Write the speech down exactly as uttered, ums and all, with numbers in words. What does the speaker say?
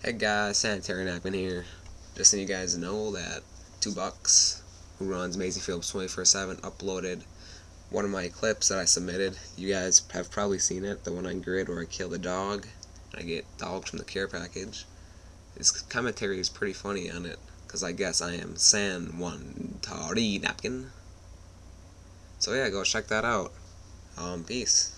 Hey guys, sanitary napkin here. Just so you guys know that Two Bucks, who runs Maisie Phillips twenty-four seven, uploaded one of my clips that I submitted. You guys have probably seen it, the one on Grid where I kill the dog and I get dogs from the care package. His commentary is pretty funny on it, because I guess I am sanitary napkin. So yeah, go check that out. Um, peace.